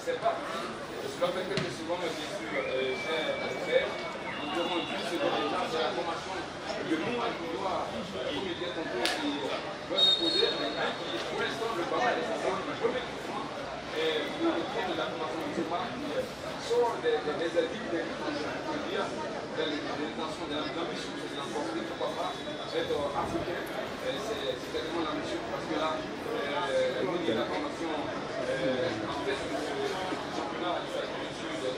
c'est parti. Cela fait quelques secondes, bien sûr, j'ai ouvert. Nous devons juste se donner déjà c'est la formation de nous à qui doit, comme il dit tantôt, qui doit se poser, mais qui, pour l'instant, le ballon est le premier coup franc. Et le retour de la formation de Zuma qui sort des addicts, on peut dire, de l'intention, de l'ambition de l'emporter, pourquoi pas être africain. C'est tellement l'ambition parce que là, nous, il y a la formation en fait de ce championnat, ça a été issu de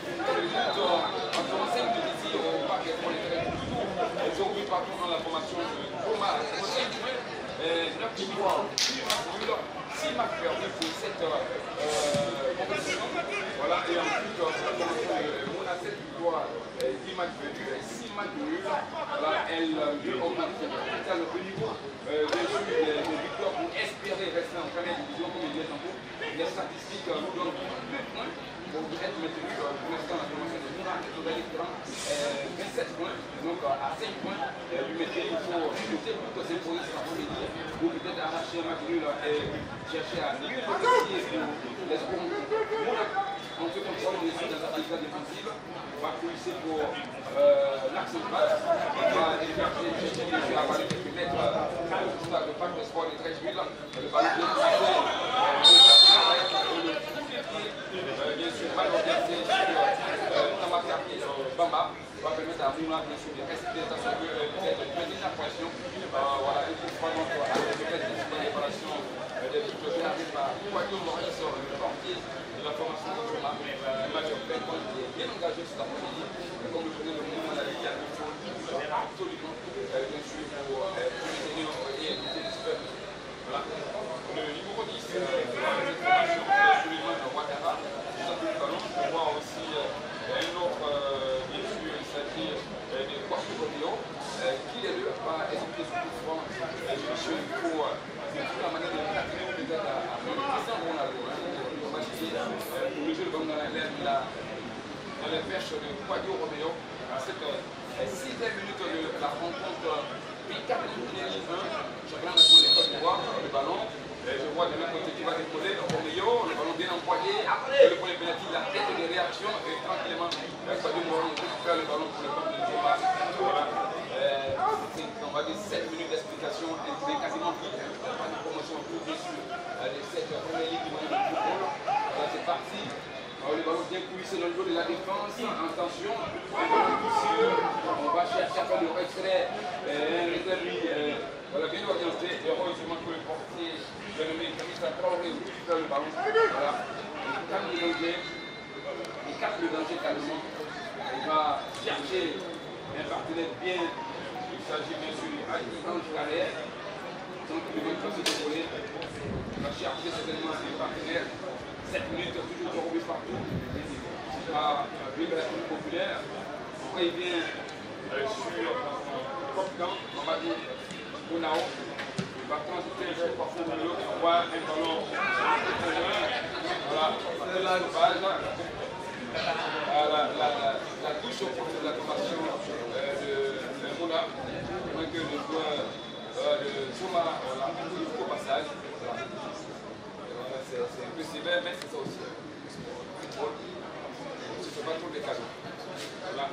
Partout dans la formation victoires, 6 matchs perdus pour cette compétition. Voilà, et ensuite, on a 7 victoires, 10 matchs perdus et 6 matchs nuls. Voilà, elle augmente le niveau des victoires pour espérer rester en première division comme il est en cours. Les statistiques nous donnent 2 points pour être maintenu pour l'instant la formation de Mouna est totalité 27 points. Donc à 5 points du métier, il faut lutter pour s'imposer cet après-midi ou peut-être arracher un match nul et chercher à mieux négocier pour l'espoir. Mouna, on se contrôle bien sûr dans sa qualité défensive, va pousser pour l'axe central, va chercher bien sûr à avaler quelques mètres au stade de Pac d'Espoir de 13 000. Le ballon bien passé, bien sûr, mal organisé sur Namakarki, Bamba, va permettre à Mouna bien sûr de rester dans son jeu, peut-être de maintenir la pression. Voilà, il faut pas donc avec le fait de la réparation des victoires qui arrivent à Poitou Maurice, le portier de la formation de Mouna. Le match en plein compte qui est bien engagé cet après-midi. Comme je disais, le mouvement de la Ligue, il faut absolument bien sûr pour maintenir et éviter les super. Voilà. Le numéro 10 de la formation de Suleiman Ouattara. Je vois aussi un autre, bien sûr, il s'agit de Kwasi Rodeo, qui les deux va expliquer sur tout front. Monsieur, pour la manière de pratiquer peut-être à Cristiano Ronaldo. On va essayer pour le jeu de dans les perches de Kwasi Rodeo à cette 6e minute de la rencontre P4 Guinée 1. Chacun a son école de voir le ballon. Je vois de l'autre côté qui va décoller, Romeo, le ballon bien envoyé, le premier pénalty, la tête de réaction, et tranquillement, Sadio Mouron récupère le ballon pour le compte de Zoma. Voilà. On va dire 7 minutes d'explication, quasiment plus, pas de promotion plus bien sûr, les 7 premières lignes du monde de football. Voilà, c'est parti. Le ballon bien coulissé dans le dos de la défense, en tension, on va chercher à faire le retrait, lui, voilà, bien orienté, heureusement que le portier de nommé Kamisa Traoré récupère le ballon, voilà, il calme le danger, il capte le danger calmement, il va chercher un partenaire bien, il s'agit bien sûr d'Ange Carrère, donc il va passer de voler, il va chercher certainement un partenaire. 7 minutes, toujours corrompu partout. C'est pas une version populaire. Après, il vient sur Popcan, on va dire Bonao. Il va transiter le parcours de l'autre. On voit un ballon. Voilà, de la base. La touche au point de la formation de Mouna. Moins que le joueur de Zoma, voilà, au passage. Voilà. C'est un peu sévère, mais c'est ça aussi. C'est pas trop des cadeaux. Voilà.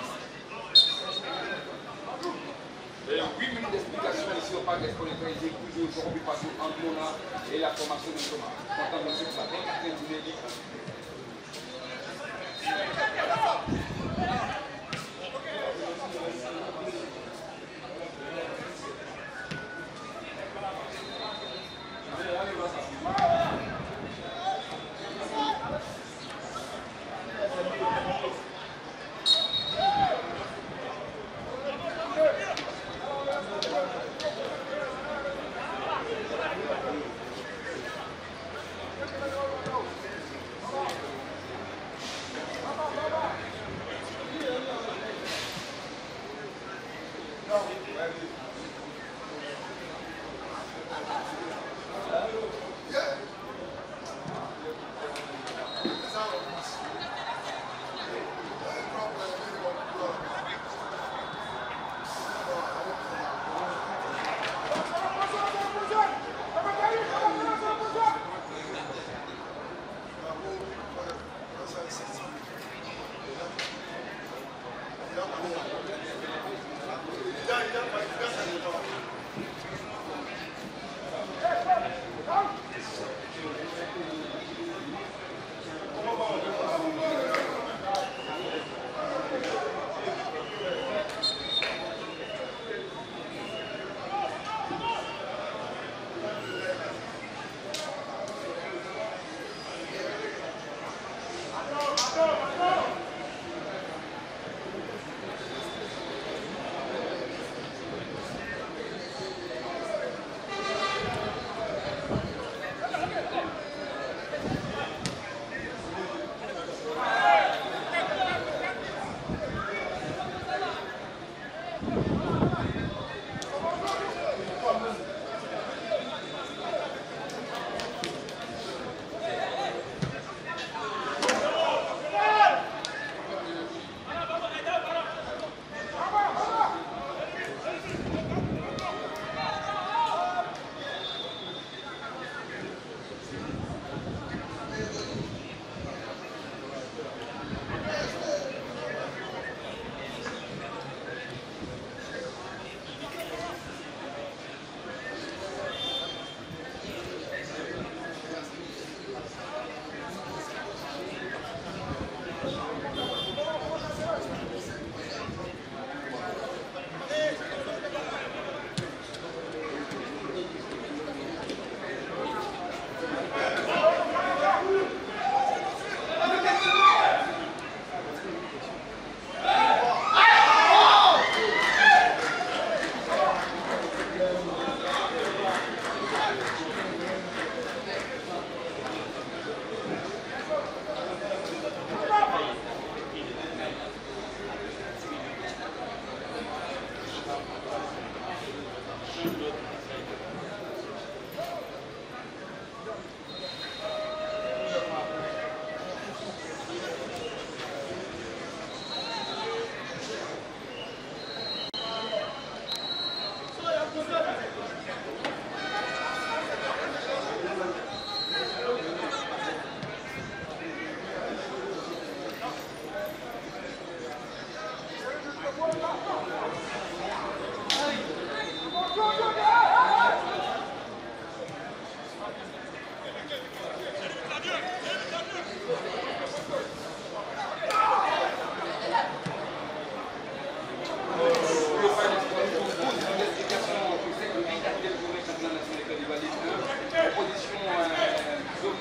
Et 8 minutes d'explication ici au parc d'Exponentialisé, toujours corrompu partout entre Mona et la formation de Thomas. Content de ce que ça fait, c'est une journée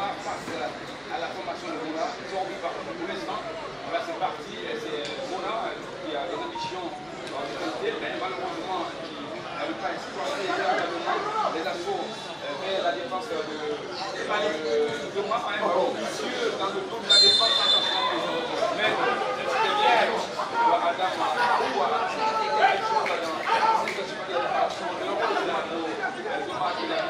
Zoma face à la formation de Mona. Ils ont envie par pour l'instant. Là c'est parti, c'est Mona qui a des ambitions de qualité, mais malheureusement qui n'arrive pas à exploiter les assauts vers la défense de Zoma. Un ballon vicieux dans le dos de la défense. Mais c'était bien Adam ou à quelque chose dans cette situation de Zoma qui a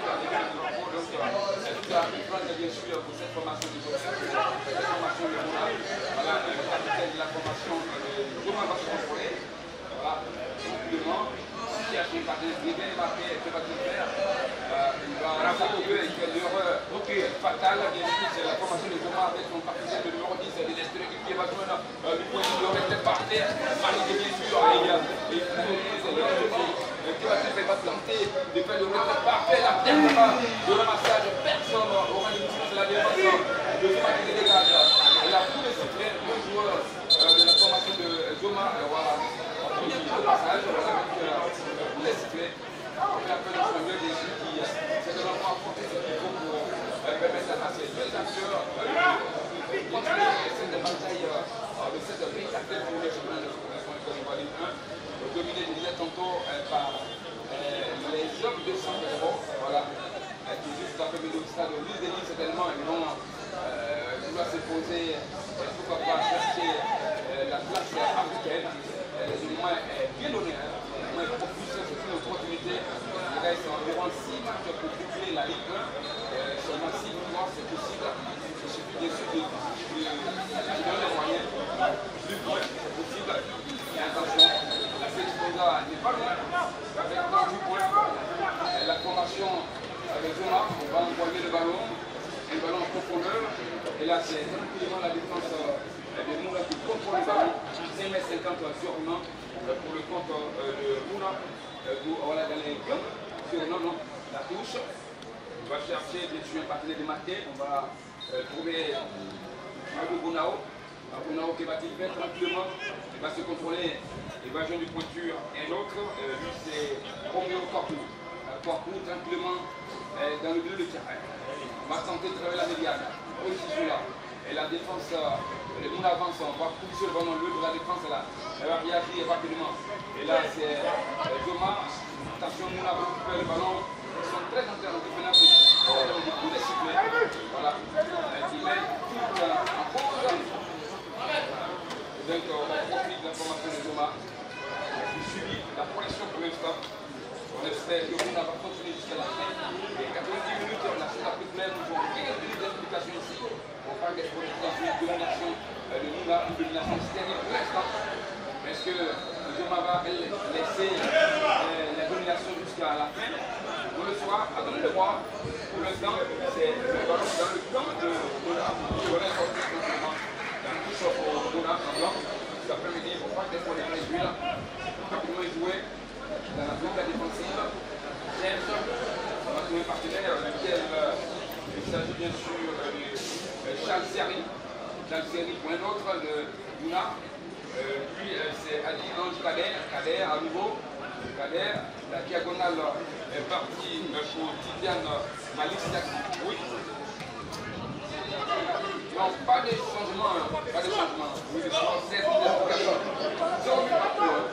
bien sûr pour cette formation de Zoma. Cette formation de Zoma, voilà, le capitaine de la formation de Zoma va se contrôler. Voilà, simplement, si a son partenaire bien marqué, que va-t-il faire? Il va s'atteler et faire l'erreur fatale. Bien sûr, c'est la formation de Zoma avec son partenaire de numéro 10, de l'Estéré qui va joindre le point de rester par terre. Malik, bien sûr, et qui va se faire tenter de faire le retrait parfait, la perte de ramassage, personne aura une chance de la défense de Zoma qui se dégage. Et là, tous les sifflets, le joueur de la formation de Zoma, voilà, le passage, voilà, avec tous les sifflets, la peine de son mieux des yeux qui c'est de l'enfant apporter ce qu'il faut pour permettre à ces deux acteurs de continuer cette bataille de cette véritable pour les chemins de Côte d'Ivoire 1, dominé, je disais tantôt, par les hommes de Saint-Péron, voilà, qui juste après le stade de l'île d'Élie, certainement, ils vont vouloir se poser, pourquoi pas chercher la place africaine. Du moins, bien donné, moins propulsé, c'est une opportunité. Il reste environ 6 matchs pour tripler la Ligue 1. Seulement 6 victoires, c'est possible. Il suffit bien sûr de donner les moyens. Plus loin, c'est possible. Et attention, la Fédération n'est pas loin. Avec 38 points, la formation avec Zoma, on va envoyer le ballon en profondeur. Et là, c'est tranquillement la défense de Mouna qui contrôle le ballon. 5,50 m sûrement pour le compte de Mouna. Voilà, dans les gants. Non, la touche. On va chercher bien sûr un partenaire démarqué. On va trouver Mago Bonao. Bonao qui va-t-il faire tranquillement. Il va se contrôler. Il va jouer du pointure et l'autre, lui c'est Roméo Corpou. Corpou tranquillement dans le milieu de terrain. On va tenter de travailler la médiane. Position là. Et la défense, le monde avance, on va pousser le ballon, le de la défense là. Elle va réagir rapidement. Et là c'est Zoma. Attention, Mouna va récupérer le ballon. Ils sont très intervenants pour tous les sifflets. Voilà. Ils mettent tout en cause. Donc on profite de la formation de Zoma. Qui subit la pression pour l'instant. On espère que Mouna va continuer jusqu'à la fin. Et 90 minutes, on a fait la plus pleine. Nous avons 15 minutes d'explication ici. On parle d'explication de domination de Mouna, une domination stérile pour l'instant. Est-ce que Zoma va laisser la domination jusqu'à la fin? On le saura, attendez-le voir. Pour l'instant, c'est le ballon dans le camp de Mouna. On est sorti complètement. Un touche pour Mouna en blanc. Cet après-midi, il ne faut pas que les réduits là. Rapidement jouer dans la zone défensive. James, on va trouver un partenaire lequel il s'agit bien sûr de Charles Serry. Charles Serry pour un autre de Mouna. Puis c'est Ali Ange Kader à nouveau. Kader, la diagonale est partie pour Tidiane Malik Siaki. Oui. Non, pas de changement. Pas de changement. Oui, c'est 16 d'explication. 0 minutes partout.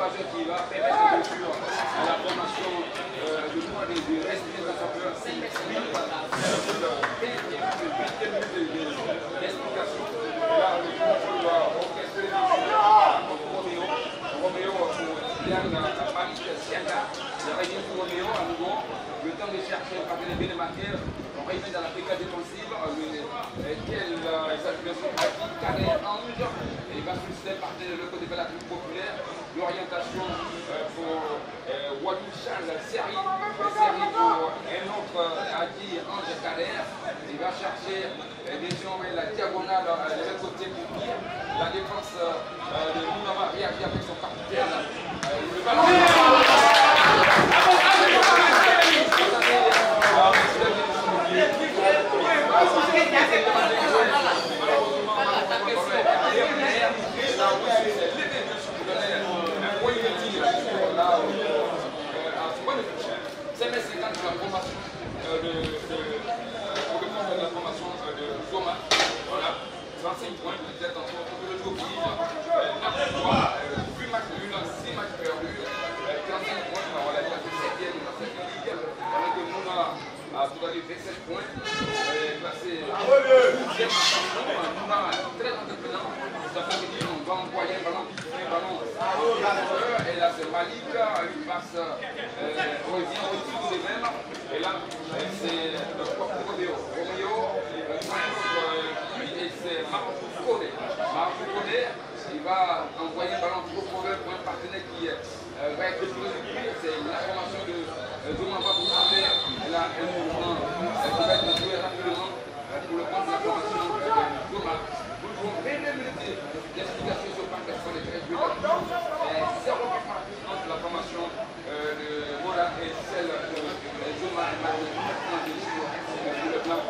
base qui va permettre bien sûr la formation de pouvoir respirer dans sa peur. L'explication. Là, le contrôle va orchestrer Roméo. Roméo pour Diane Malik Siaka. Il revient sur Roméo à nouveau. Le temps de chercher un partenaire bien marqué. On revient dans la pécade défensive. Quelle exagération pratique, carré, ange. Et il va solliciter le partenaire de l'autre côté de la tribu populaire. L'orientation pour Wadou Charles Seri. Seri pour un autre Adi Ange Kader. Il va chercher désormais la diagonale de l'autre côté pour dire. La défense de Mounama réagit avec son capitaine. Le ballon. Et là c'est Malik, il passe revient au-dessus des mêmes. Et là c'est le Roméo. Roméo, lui et c'est Marcou Koné. Marcou Koné, il va envoyer un ballon trop mauvais pour un partenaire qui va être explosé. C'est la formation de Zoumamba pour monter. Et là, un mouvement qui va être joué rapidement pour le compte de la formation de Zouma. Nous devons 22 minutes d'explication sur le parc sur les 13 minutes. Zéro entre la formation de Mola et celle de Zouma et Marie pour le blanc.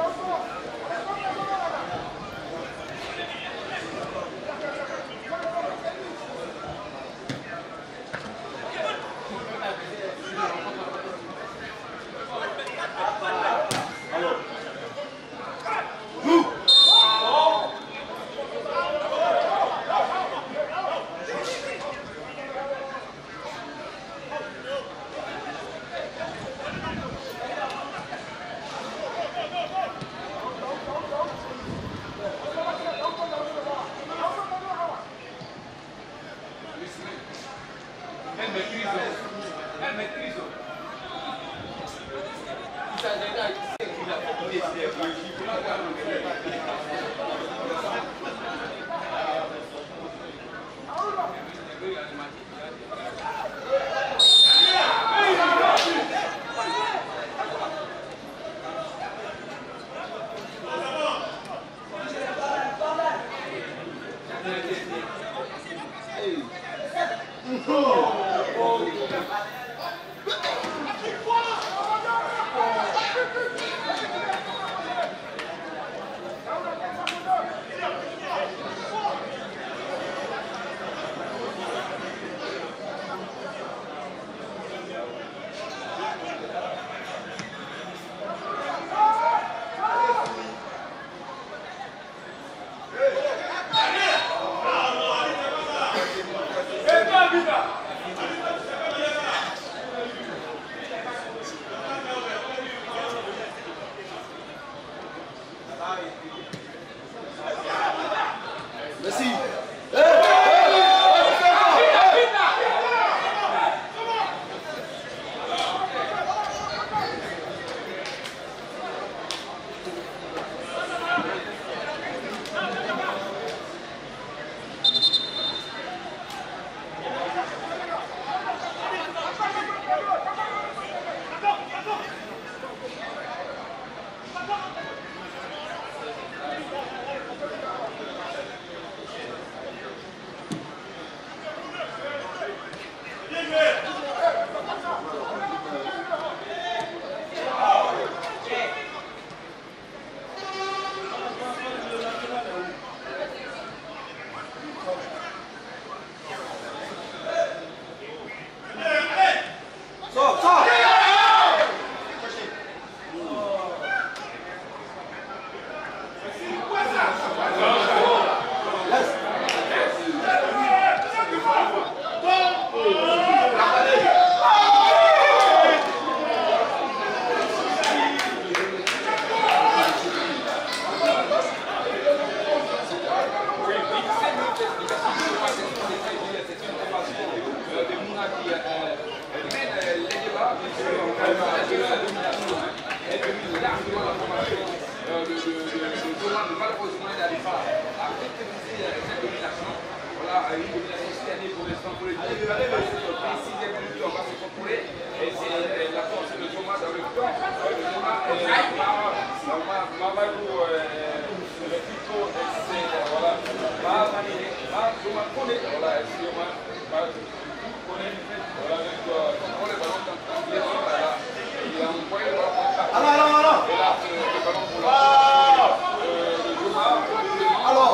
là, bien sûr, la domination est devenue largement la formation de Thomas, mais malheureusement, il n'arrive pas à concrétiser cette domination. Voilà, une domination cette année pour l'instant pour les deux. Il va rester sur 6e minute, on va se contrôler. Et c'est la force de Thomas dans le temps. Thomas et Mamadou, le Pico, c'est voilà, Thomas connaît, voilà, excusez-moi, connaît, voilà, donc contrôle le ballon tranquillement, là, il a envoyé le ballon comme ça. Et là, le ballon pour la de Thomas, alors,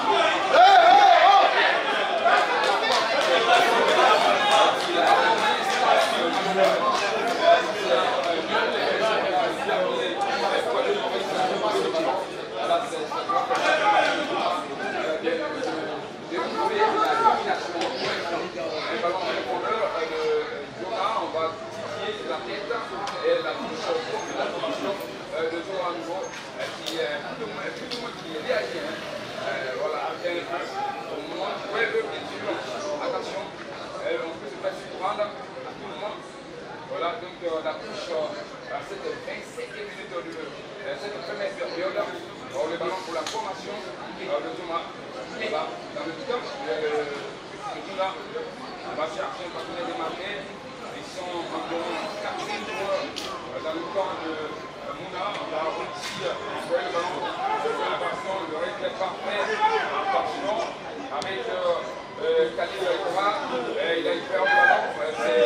voilà, donc la touche à cette 25e minute de cette première période. Le ballon pour la formation de Thomas. Voilà, dans le temps, là, on va chercher un partenaire démarqué. Ils sont environ 4 joueurs dans le camp de Mouna. On va réussi à envoyer le ballon sur la façon, le réglé parfait en façon avec Khalil Aïkora. Il a fait un ballon. C'est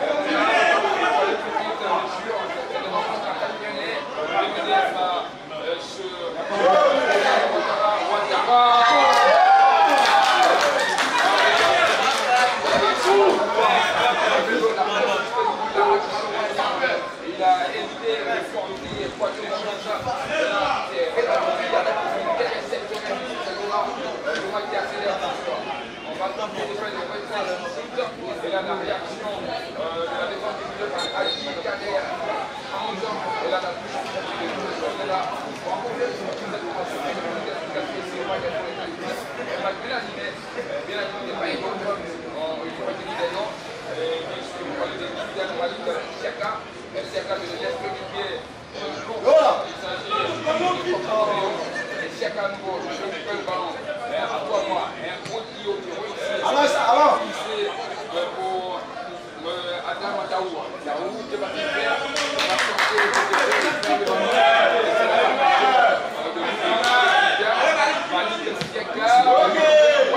il a évité le former et quoi que ce soit. On va tenter de faire des réponses et là la réaction de la défense du club par Ali Kader à 11 ans et là la touche de là. Bien animé, pas énorme, il faut retenir des noms. Bien sûr, on va les étudier à Malik Siaka. Siaka de l'Est Olivier. Il s'agit de Siaka à nouveau, je récupère le ballon. À toi, moi, un gros trio qui réussit pour Adam Ataou. Ataou qui va faire, on va chercher le ballon. Malik Siaka.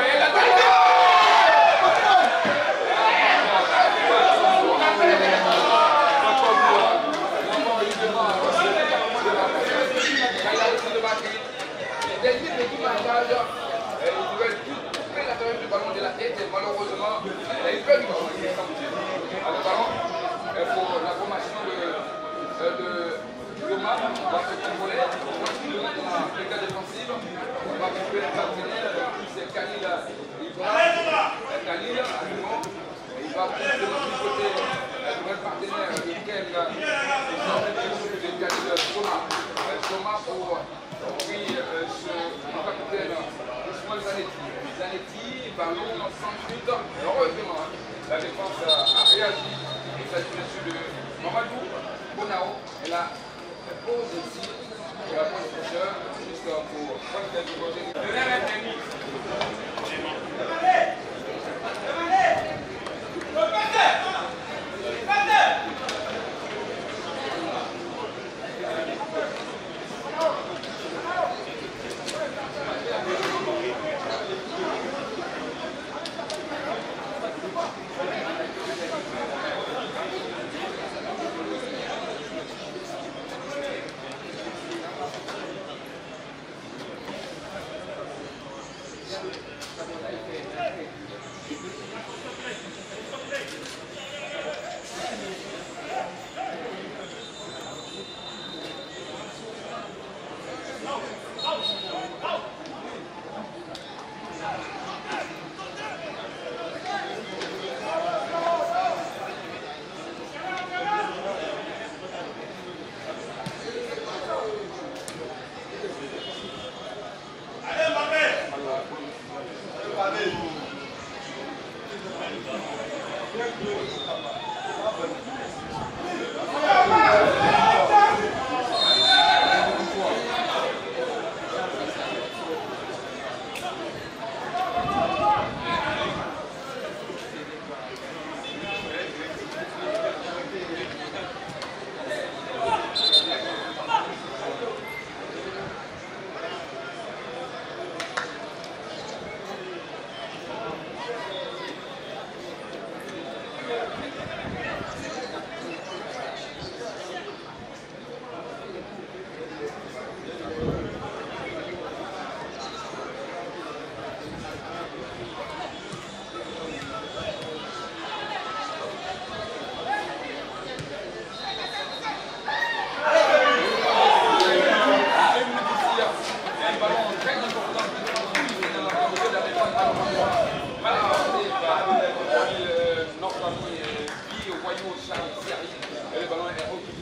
Ils veulent tout couper la tête du ballon de la tête et malheureusement, ils peuvent le ballon pour la formation de Thomas va se contrôler. Le cas défensif, on va couper le partenaire, c'est Khalil Khalil, il va couper de l'autre côté le partenaire duquel c'est Khalil Thomas. Thomas pour ce capitaine Ousmane Zanetti, ballon sans suite. Heureusement, la défense a réagi. Il s'agit bien sûr de Mamadou Bonao. Et la pause ici, pour la pause prochaine, juste pour prendre quelques côtés.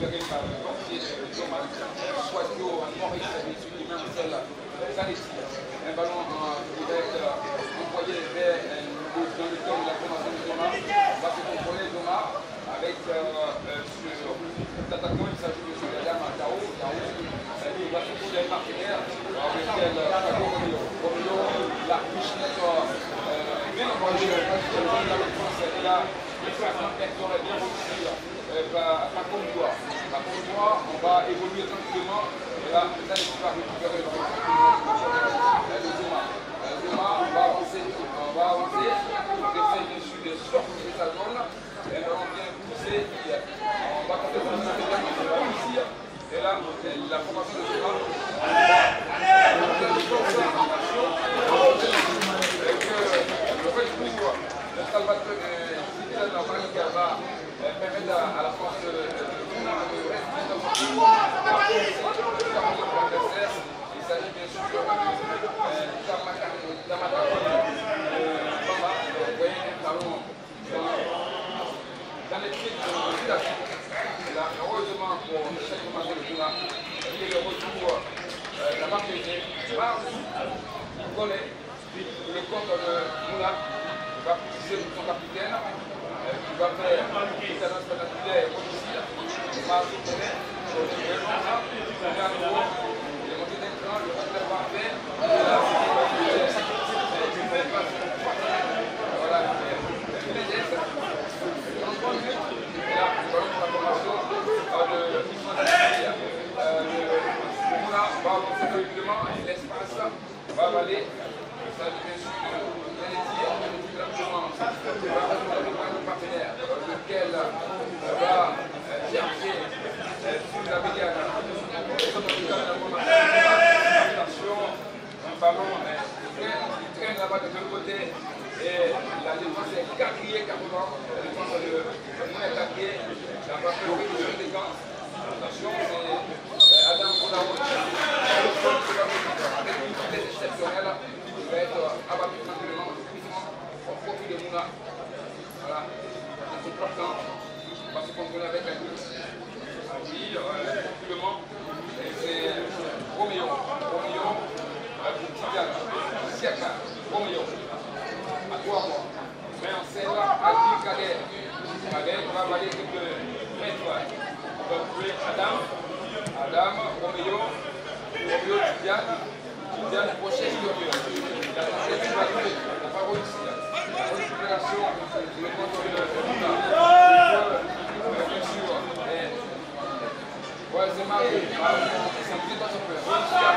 gagné par le banquier de Thomas, Quadio, Maurice, et même celle Zanetti. Un ballon qui va être envoyé vers dans le temps de la formation de Thomas. Va se contrôler Thomas avec l'attaquant, il s'agit de Adam Tao. Il va se trouver un partenaire avec lequel Romeo la Michette bien envoyé la défense et là il fait un vecteur bien reçu par Combois. Par Combois, on va évoluer tranquillement et là il va récupérer le Zoma. Zoma, on va avancer, on essaie bien sûr de sortir de sa zone et là on vient pousser, on va tenter de réussir et là la formation de Zoma le Salvatore Manica va permettre à la France de rester dans son adversaire. Il s'agit bien sûr de Tamata. Vous voyez un ballon dans les pieds de la suite. Heureusement pour chaque moment de Mouna, il est le retour la marque de Golet, le compte de Mouna. Va pousser son capitaine, qui va faire une tendance spectaculaire aussi. Il va soutenir sur le développement, il est à nouveau, il est monté d'un cran, le réclame parfait, voilà, il est net, 33 minutes, et là, nous allons pour la formation de Mouna va avancer tranquillement, et l'espace va avaler, ça devient partenaire, lequel va chercher sur la médiane. Un ballon qui traîne là-bas de l'autre côté et la défense est quadrillée carrément. La défense de Mouna est quadrillée. La va faire une élégance. Attention, c'est Adam Kodao. Avec une vitesse exceptionnelle, il va être abattu tranquillement au profit de Mouna. Voilà, c'est important. On va se contrôler avec un but. Oui, tranquillement. Et c'est Romeo, Tidiane, Siaka, Romeo. À toi, moi. Mais en scène, Adil Kader. Kader va avaler quelques mètres. On va trouver Adam, Romeo, Tidiane, prochain supérieur. La tentative va jouer, il n'a pas réussi. La récupération, le contrôle de Mouna. Bien sûr. Ouais, c'est marrant. C'est un petit pas sur peur.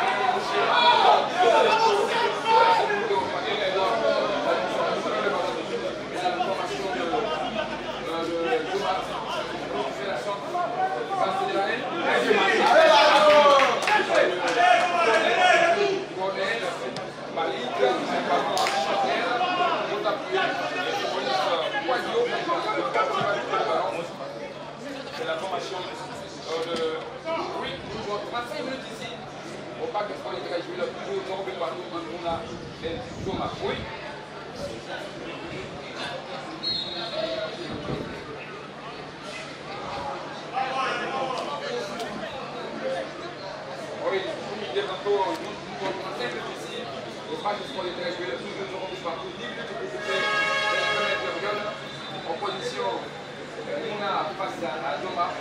C'est la formation de 35 minutes ici au parc de France qui a joué le plus haut nombre de partout en Mouna et Thomas. Oui. Oui, il est tantôt 35 minutes ici au parc de France qui a joué le plus haut nombre de partout. 10 minutes pour couper la période en position Mouna face à Thomas.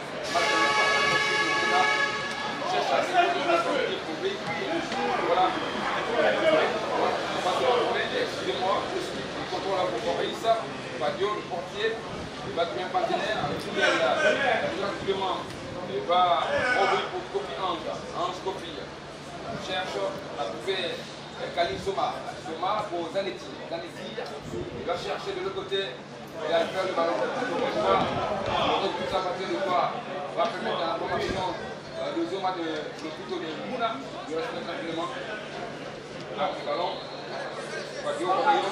Cherche à sécuriser pour véhiculer. Voilà. On va se retrouver, excusez-moi, le contrôle pour Maurice, Quadio, le portier, il va trouver un partenaire avec tout le il va ouvrir pour Kofi Hans Kofi. On cherche à trouver Khalil Zoma pour Zanetti. Il va chercher de l'autre côté, il a fait le ballon. Le recul Salvatore va permettre à la formation de Zoma de plutôt de Mouna, de rester tranquillement. Là, le ballon. Quadio,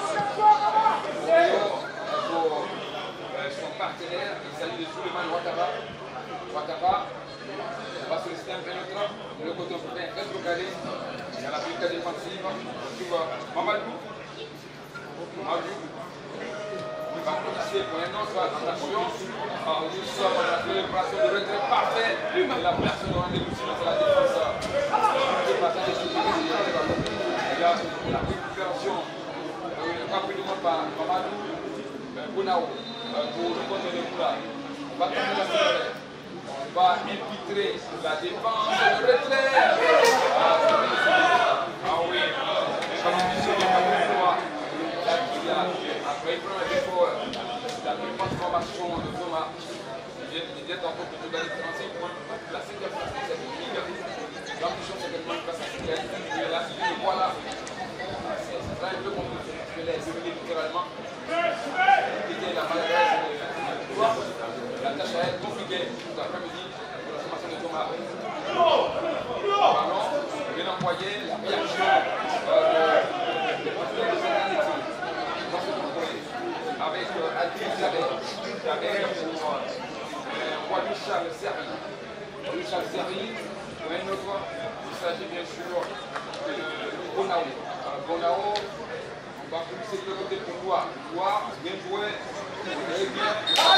Romeo pour son partenaire, il s'agit de Souleymane Ouattara. On va solliciter un pénétrant, de l'autre côté on peut faire un très calé. Il y a la politique défensive. On trouve Mamadou. va policier pour une autre attention. Nous sommes dans la célébration de retrait parfait. Et la personne aura négocié dans la défense. Il y a la récupération rapidement par Mamadou Bounao pour le compte de Moula. On va tomber la série. On va infiltrer la défense, le retrait. Ah oui, après il prend un défaut, la transformation de Thomas, il est en train de donner 35 points. La 5e place, c'est une ligue. L'ambition, c'est de prendre place à 5e. Et là, il le voit là. C'est un peu compliqué, parce que là, il est littéralement. Il est la maladresse de pouvoir. La tâche à être compliquée tout l'après-midi pour la formation de Thomas. Ballon, bien envoyé, la réaction des partenaires de Zananeti dans ce contrôle avec Adrien Jabert pour Wally Charles Serry. Wally Charles Serry, pour un autre, il s'agit bien sûr de Bonao. Bonao, on va pousser de côté pour Loire, bien joué, très bien.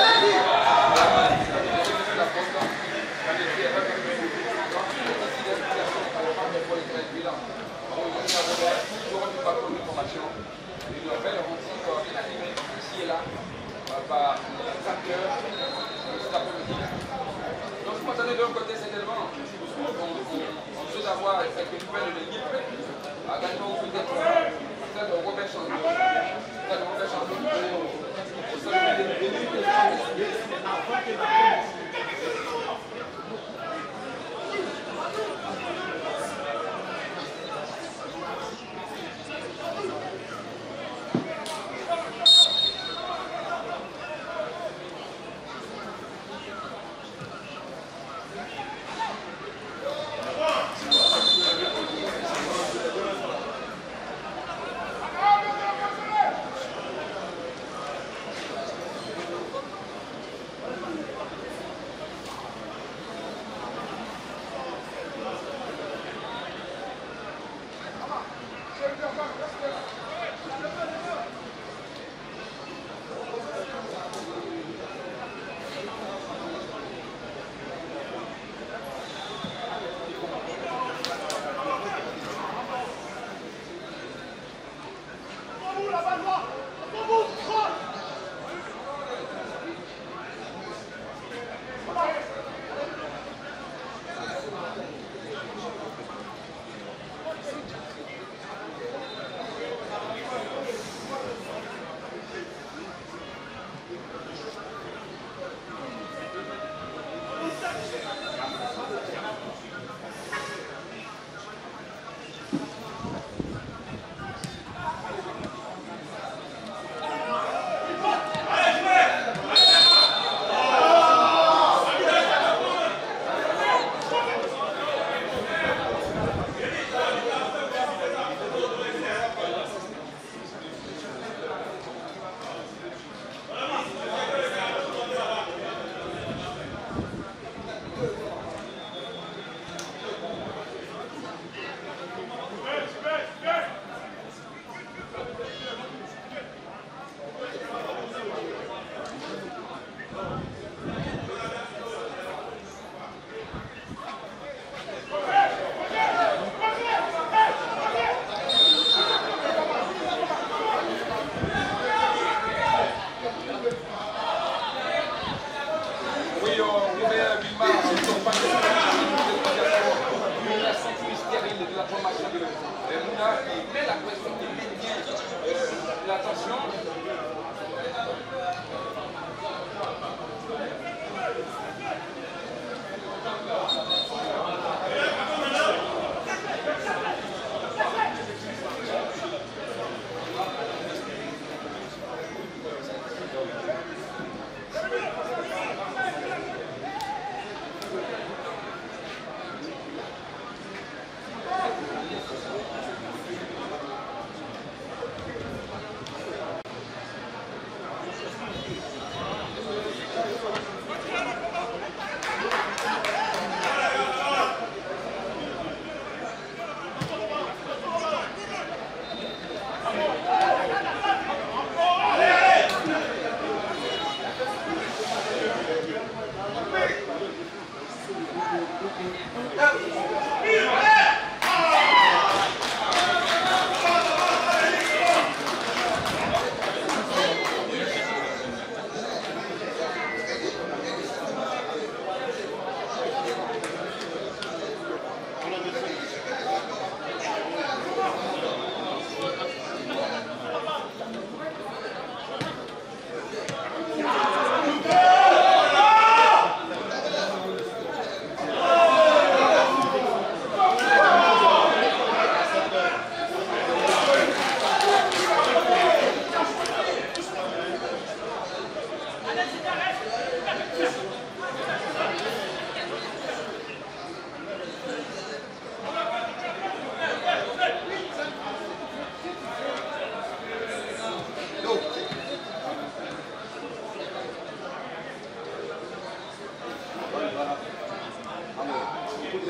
Une belle rencontre bien animée ici et là par les acteurs cet après-midi. Donc spontané de l'autre côté, c'est tellement on sait d'avoir quelques nouvelles de l'équipe. Également peut-être Robert Chandon. Peut-être Robert Chandon pour saluer les élus.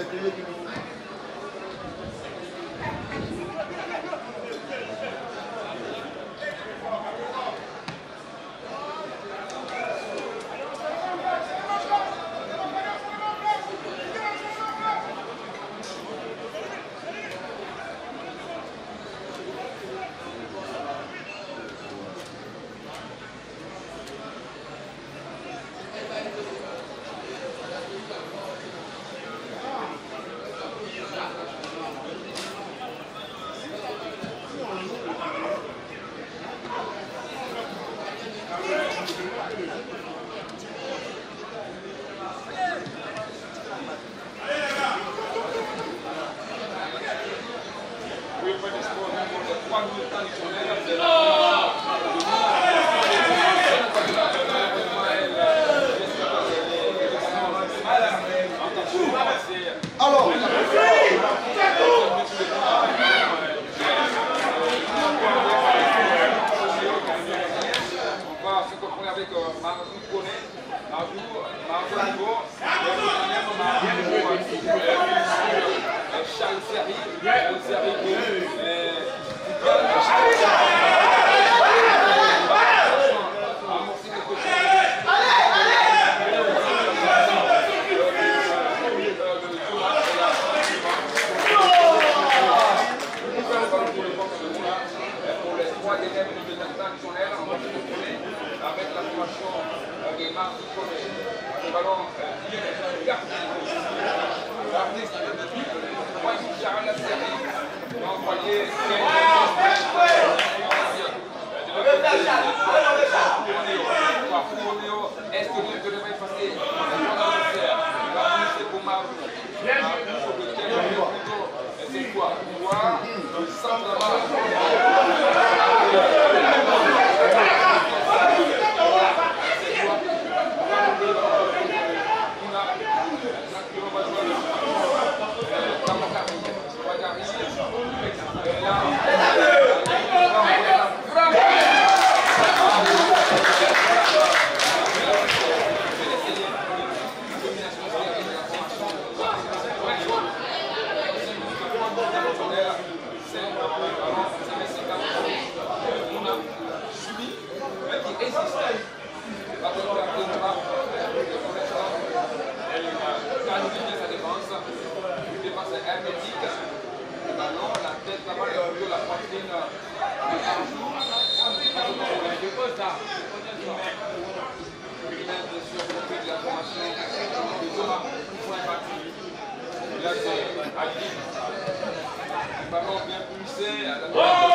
Ballon bien poussé,